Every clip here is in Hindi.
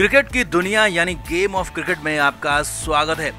क्रिकेट की दुनिया यानी गेम ऑफ क्रिकेट में आपका स्वागत है।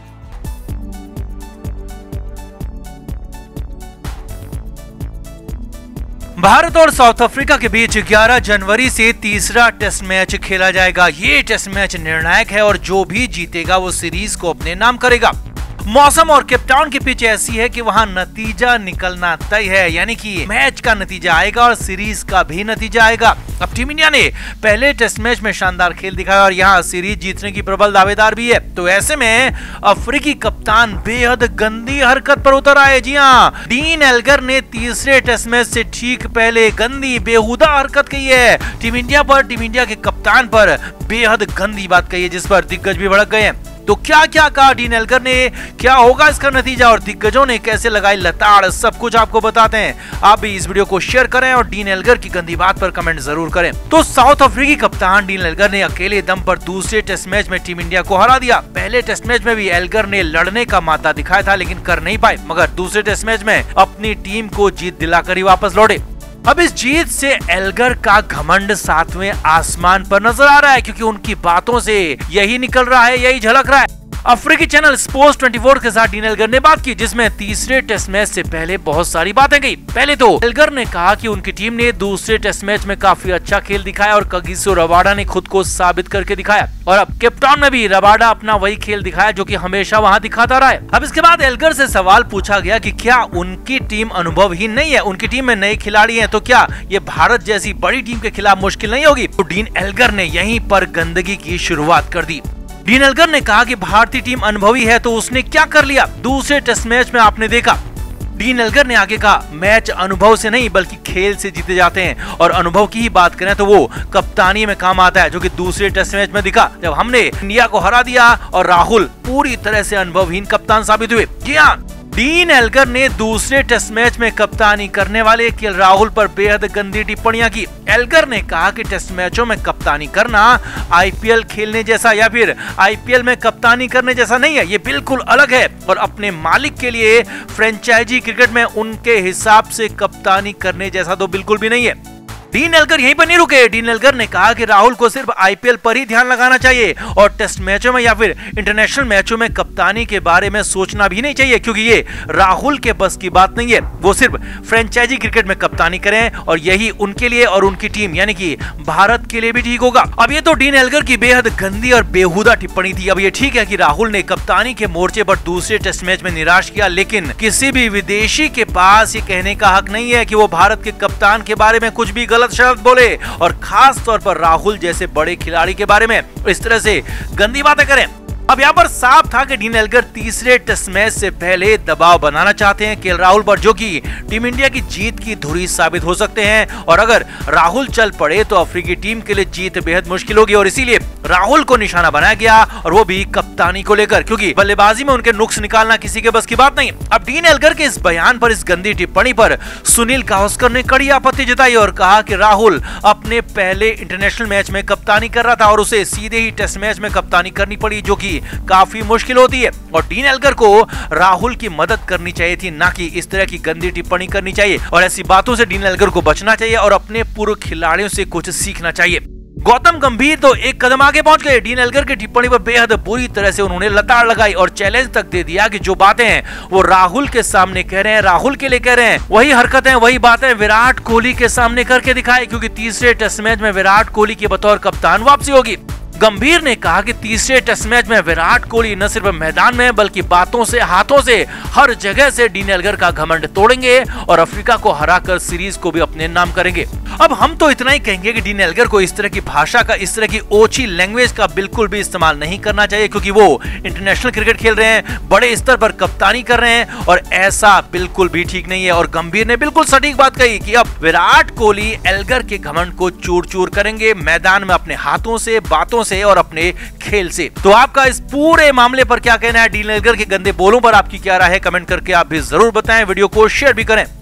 भारत और साउथ अफ्रीका के बीच 11 जनवरी से तीसरा टेस्ट मैच खेला जाएगा। ये टेस्ट मैच निर्णायक है और जो भी जीतेगा वो सीरीज को अपने नाम करेगा। मौसम और केपटाउन के पिच ऐसी है कि वहां नतीजा निकलना तय है, यानी कि मैच का नतीजा आएगा और सीरीज का भी नतीजा आएगा। अब टीम इंडिया ने पहले टेस्ट मैच में शानदार खेल दिखाया और यहां सीरीज जीतने की प्रबल दावेदार भी है। तो ऐसे में अफ्रीकी कप्तान बेहद गंदी हरकत पर उतर आए। जी हाँ, डीन एल्गर ने तीसरे टेस्ट मैच से ठीक पहले गंदी बेहुदा हरकत की है। टीम इंडिया के कप्तान पर बेहद गंदी बात कही है, जिस पर दिग्गज भी भड़क गए हैं। तो क्या क्या कहा डीन एल्गर ने, क्या होगा इसका नतीजा और दिग्गजों ने कैसे लगाई लताड़, सब कुछ आपको बताते हैं। आप भी इस वीडियो को शेयर करें और डीन एल्गर की गंदी बात पर कमेंट जरूर करें। तो साउथ अफ्रीकी कप्तान डीन एल्गर ने अकेले दम पर दूसरे टेस्ट मैच में टीम इंडिया को हरा दिया। पहले टेस्ट मैच में भी एल्गर ने लड़ने का मादा दिखाया था, लेकिन कर नहीं पाए, मगर दूसरे टेस्ट मैच में अपनी टीम को जीत दिलाकर ही वापस लौटे। अब इस जीत से एल्गर का घमंड 7वें आसमान पर नजर आ रहा है, क्योंकि उनकी बातों से यही निकल रहा है, यही झलक रहा है। अफ्रीकी चैनल स्पोर्ट्स 24 के साथ डीन एल्गर ने बात की, जिसमें तीसरे टेस्ट मैच से पहले बहुत सारी बातें कही। पहले तो एल्गर ने कहा कि उनकी टीम ने दूसरे टेस्ट मैच में काफी अच्छा खेल दिखाया और कगिसो रबाडा ने खुद को साबित करके दिखाया। और अब केपटाउन में भी रबाडा अपना वही खेल दिखाया जो कि हमेशा वहां दिखाता रहा है। अब इसके बाद एल्गर से सवाल पूछा गया कि क्या उनकी टीम अनुभवहीन नहीं है, उनकी टीम में नए खिलाड़ी हैं, तो क्या ये भारत जैसी बड़ी टीम के खिलाफ मुश्किल नहीं होगी। तो डीन एल्गर ने यहीं पर गंदगी की शुरुआत कर दी। डीन एल्गर ने कहा कि भारतीय टीम अनुभवी है, तो उसने क्या कर लिया दूसरे टेस्ट मैच में आपने देखा। डीन एल्गर ने आगे कहा, मैच अनुभव से नहीं बल्कि खेल से जीते जाते हैं, और अनुभव की ही बात करें तो वो कप्तानी में काम आता है, जो कि दूसरे टेस्ट मैच में दिखा जब हमने इंडिया को हरा दिया और राहुल पूरी तरह से अनुभवहीन कप्तान साबित हुए। जी हाँ, डीन एल्गर ने दूसरे टेस्ट मैच में कप्तानी करने वाले केएल राहुल पर बेहद गंदी टिप्पणियां की। एल्गर ने कहा कि टेस्ट मैचों में कप्तानी करना आईपीएल खेलने जैसा या फिर आईपीएल में कप्तानी करने जैसा नहीं है, ये बिल्कुल अलग है, और अपने मालिक के लिए फ्रेंचाइजी क्रिकेट में उनके हिसाब से कप्तानी करने जैसा तो बिल्कुल भी नहीं है। डीन एल्गर यहीं पर नहीं रुके। डीन एल्गर ने कहा कि राहुल को सिर्फ आईपीएल पर ही ध्यान लगाना चाहिए और टेस्ट मैचों में या फिर इंटरनेशनल मैचों में कप्तानी के बारे में सोचना भी नहीं चाहिए, क्योंकि ये राहुल के बस की बात नहीं है। वो सिर्फ फ्रेंचाइजी क्रिकेट में कप्तानी करें और यही उनके लिए और उनकी टीम यानी कि भारत के लिए भी ठीक होगा। अब ये तो डीन एल्गर की बेहद गंदी और बेहुदा टिप्पणी थी। अब ये ठीक है कि राहुल ने कप्तानी के मोर्चे पर दूसरे टेस्ट मैच में निराश किया, लेकिन किसी भी विदेशी के पास ये कहने का हक नहीं है कि वो भारत के कप्तान के बारे में कुछ भी गलत शब्द बोले, और खास तौर पर राहुल जैसे बड़े खिलाड़ी के बारे में इस तरह से गंदी बातें करें। अब यहाँ पर साफ था कि डीन एल्गर तीसरे टेस्ट मैच से पहले दबाव बनाना चाहते हैं केएल राहुल पर, जो कि टीम इंडिया की जीत की धुरी साबित हो सकते हैं। और अगर राहुल चल पड़े तो अफ्रीकी टीम के लिए जीत बेहद मुश्किल होगी, और इसीलिए राहुल को निशाना बनाया गया, और वो भी कप्तानी को लेकर, क्योंकि बल्लेबाजी में उनके नुक्स निकालना किसी के बस की बात नहीं। अब डीन एल्गर के इस बयान पर, इस गंदी टिप्पणी पर सुनील गावस्कर ने कड़ी आपत्ति जताई और कहा कि राहुल अपने पहले इंटरनेशनल मैच में कप्तानी कर रहा था और उसे सीधे ही टेस्ट मैच में कप्तानी करनी पड़ी, जो कि काफी मुश्किल होती है। और डीन एल्गर को राहुल की मदद करनी चाहिए थी, ना कि इस तरह की गंदी टिप्पणी करनी चाहिए, और ऐसी बातों से डीन एल्गर को बचना चाहिए और अपने पूर्व खिलाड़ियों से कुछ सीखना चाहिए। गौतम गंभीर तो एक कदम आगे पहुंच गए। डीन एल्गर की टिप्पणी पर बेहद बुरी तरह से उन्होंने लताड़ लगाई और चैलेंज तक दे दिया कि जो बातें हैं वो राहुल के सामने कह रहे हैं, राहुल के लिए कह रहे हैं, वही हरकतें वही बातें विराट कोहली के सामने करके दिखाए, क्योंकि तीसरे टेस्ट मैच में विराट कोहली की बतौर कप्तान वापसी होगी। गंभीर ने कहा कि तीसरे टेस्ट मैच में विराट कोहली न सिर्फ मैदान में बल्कि बातों से, हाथों से, हर जगह से डीन एल्गर का घमंड तोड़ेंगे और अफ्रीका को हराकर सीरीज को भी अपने नाम करेंगे। अब हम तो इतना ही कहेंगे कि डीन एल्गर को इस तरह की भाषा का, इस तरह की ओछी लैंग्वेज का बिल्कुल भी इस्तेमाल नहीं करना चाहिए, क्योंकि वो इंटरनेशनल क्रिकेट खेल रहे हैं, बड़े स्तर पर कप्तानी कर रहे हैं, और ऐसा बिल्कुल भी ठीक नहीं है। और गंभीर ने बिल्कुल सटीक बात कही कि अब विराट कोहली एल्गर के घमंड को चूर चूर करेंगे मैदान में, अपने हाथों से, बातों से और अपने खेल से। तो आपका इस पूरे मामले पर क्या कहना है? डीन एल्गर के गंदे बोलों पर आपकी क्या राय है? कमेंट करके आप भी जरूर बताएं। वीडियो को शेयर भी करें।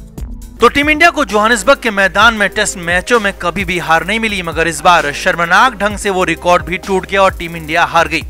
तो टीम इंडिया को जोहानिसबर्ग के मैदान में टेस्ट मैचों में कभी भी हार नहीं मिली, मगर इस बार शर्मनाक ढंग से वो रिकॉर्ड भी टूट गया और टीम इंडिया हार गई।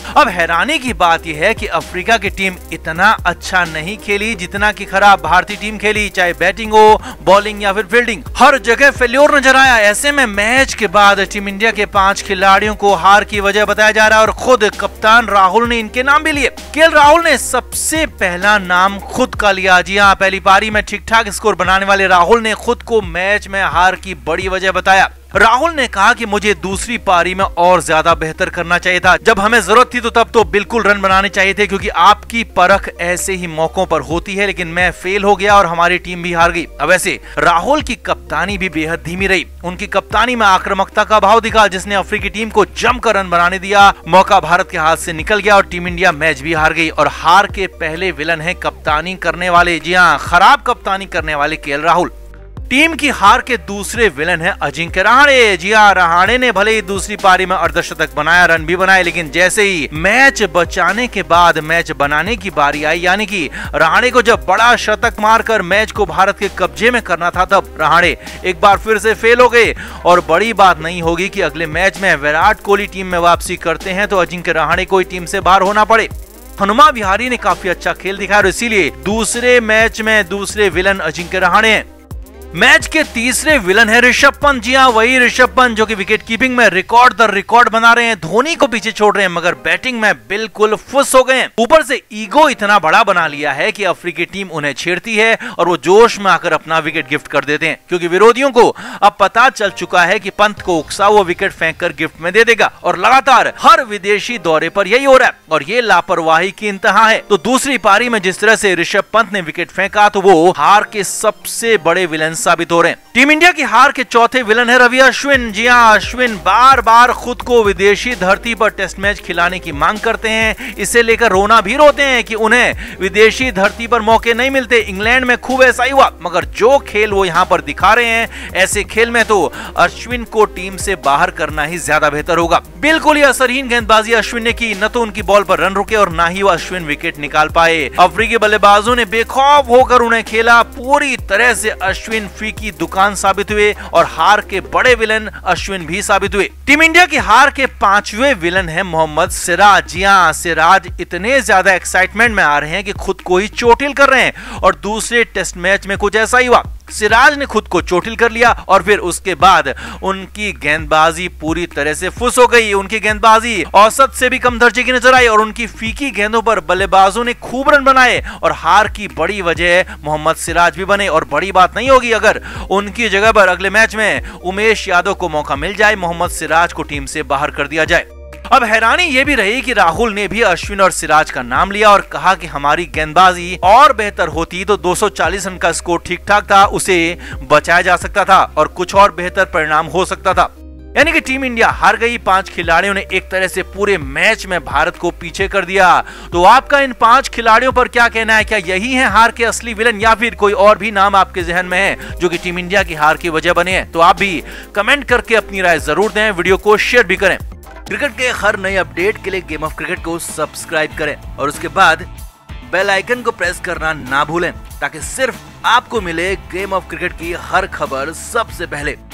अब हैरानी की बात यह है कि अफ्रीका की टीम इतना अच्छा नहीं खेली जितना कि खराब भारतीय टीम खेली, चाहे बैटिंग हो, बॉलिंग या फिर फील्डिंग, हर जगह फेल्योर नजर आया। ऐसे में मैच के बाद टीम इंडिया के 5 खिलाड़ियों को हार की वजह बताया जा रहा है और खुद कप्तान राहुल ने इनके नाम भी लिए। केएल राहुल ने सबसे पहला नाम खुद का लिया। जी हाँ, पहली पारी में ठीक ठाक स्कोर बनाने वाले राहुल ने खुद को मैच में हार की बड़ी वजह बताया। राहुल ने कहा कि मुझे दूसरी पारी में और ज्यादा बेहतर करना चाहिए था। जब हमें जरूरत थी तो तब तो बिल्कुल रन बनाने चाहिए थे, क्योंकि आपकी परख ऐसे ही मौकों पर होती है। लेकिन मैं फेल हो गया और हमारी टीम भी हार गई। अब ऐसे राहुल की कप्तानी भी बेहद धीमी रही। उनकी कप्तानी में आक्रामकता का भाव दिखा, जिसने अफ्रीकी टीम को जमकर रन बनाने दिया। मौका भारत के हाथ से निकल गया और टीम इंडिया मैच भी हार गई। और हार के पहले विलन है कप्तानी करने वाले, जी हाँ, खराब कप्तानी करने वाले केएल राहुल। टीम की हार के दूसरे विलन है अजिंक्य रहाणे। जी हाँ, रहाणे ने भले ही दूसरी पारी में अर्धशतक बनाया, रन भी बनाए, लेकिन जैसे ही मैच बचाने के बाद मैच बनाने की बारी आई, यानी कि रहाणे को जब बड़ा शतक मारकर मैच को भारत के कब्जे में करना था, तब रहाणे एक बार फिर से फेल हो गए। और बड़ी बात नहीं होगी कि अगले मैच में विराट कोहली टीम में वापसी करते हैं तो अजिंक्य रहाणे को टीम से बाहर होना पड़े। हनुमा विहारी ने काफी अच्छा खेल दिखाया और इसीलिए दूसरे मैच में दूसरे विलन अजिंक्य रहाणे हैं। मैच के तीसरे विलन है ऋषभ पंत। जी हाँ, वही ऋषभ पंत जो कि विकेट कीपिंग में रिकॉर्ड दर रिकॉर्ड बना रहे हैं, धोनी को पीछे छोड़ रहे हैं, मगर बैटिंग में बिल्कुल फुस हो गए हैं। ऊपर से ईगो इतना बड़ा बना लिया है कि अफ्रीकी टीम उन्हें छेड़ती है और वो जोश में आकर अपना विकेट गिफ्ट कर देते हैं, क्योंकि विरोधियों को अब पता चल चुका है कि पंत को उकसा हुआ विकेट फेंक कर गिफ्ट में दे देगा। और लगातार हर विदेशी दौरे पर यही हो रहा है और ये लापरवाही की इंतहा है। तो दूसरी पारी में जिस तरह से ऋषभ पंत ने विकेट फेंका तो वो हार के सबसे बड़े विलन साबित हो रहे हैं। टीम इंडिया की हार के चौथे विलन है रवि अश्विन। जी हां, अश्विन बार बार खुद को विदेशी धरती पर टेस्ट मैच खिलाने की मांग करते हैं। इसे लेकर रोना भी रोते हैं कि उन्हें विदेशी धरती पर मौके नहीं मिलते। इंग्लैंड में खूब ऐसा ही हुआ, मगर जो खेल वो यहाँ पर दिखा रहे हैं, ऐसे खेल में तो अश्विन को टीम से बाहर करना ही ज्यादा बेहतर होगा। बिल्कुल ही असरहीन गेंदबाजी अश्विन ने की, न तो उनकी बॉल पर रन रुके और न ही वो अश्विन विकेट निकाल पाए। अफ्रीकी बल्लेबाजों ने बेखौफ होकर उन्हें खेला। पूरी तरह से अश्विन फीकी दुकान साबित हुए और हार के बड़े विलन अश्विन भी साबित हुए। टीम इंडिया की हार के 5वें विलन है मोहम्मद सिराज। जी हां, सिराज इतने ज्यादा एक्साइटमेंट में आ रहे हैं कि खुद को ही चोटिल कर रहे हैं और दूसरे टेस्ट मैच में कुछ ऐसा ही हुआ। सिराज ने खुद को चोटिल कर लिया और फिर उसके बाद उनकी गेंदबाजी पूरी तरह से फुस हो गई। उनकी गेंदबाजी औसत से भी कम दर्जे की नजर आई और उनकी फीकी गेंदों पर बल्लेबाजों ने खूब रन बनाए और हार की बड़ी वजह मोहम्मद सिराज भी बने। और बड़ी बात नहीं होगी अगर उनकी जगह पर अगले मैच में उमेश यादव को मौका मिल जाए, मोहम्मद सिराज को टीम से बाहर कर दिया जाए। अब हैरानी ये भी रही कि राहुल ने भी अश्विन और सिराज का नाम लिया और कहा कि हमारी गेंदबाजी और बेहतर होती तो 240 रन का स्कोर ठीक ठाक था, उसे बचाया जा सकता था और कुछ और बेहतर परिणाम हो सकता था। यानी कि टीम इंडिया हार गई। 5 खिलाड़ियों ने एक तरह से पूरे मैच में भारत को पीछे कर दिया। तो आपका इन 5 खिलाड़ियों पर क्या कहना है? क्या यही है हार के असली विलन या फिर कोई और भी नाम आपके जहन में है जो कि टीम इंडिया की हार की वजह बने हैं? तो आप भी कमेंट करके अपनी राय जरूर दें, वीडियो को शेयर भी करें। क्रिकेट के हर नए अपडेट के लिए गेम ऑफ क्रिकेट को सब्सक्राइब करें और उसके बाद बेल आइकन को प्रेस करना ना भूलें, ताकि सिर्फ आपको मिले गेम ऑफ क्रिकेट की हर खबर सबसे पहले।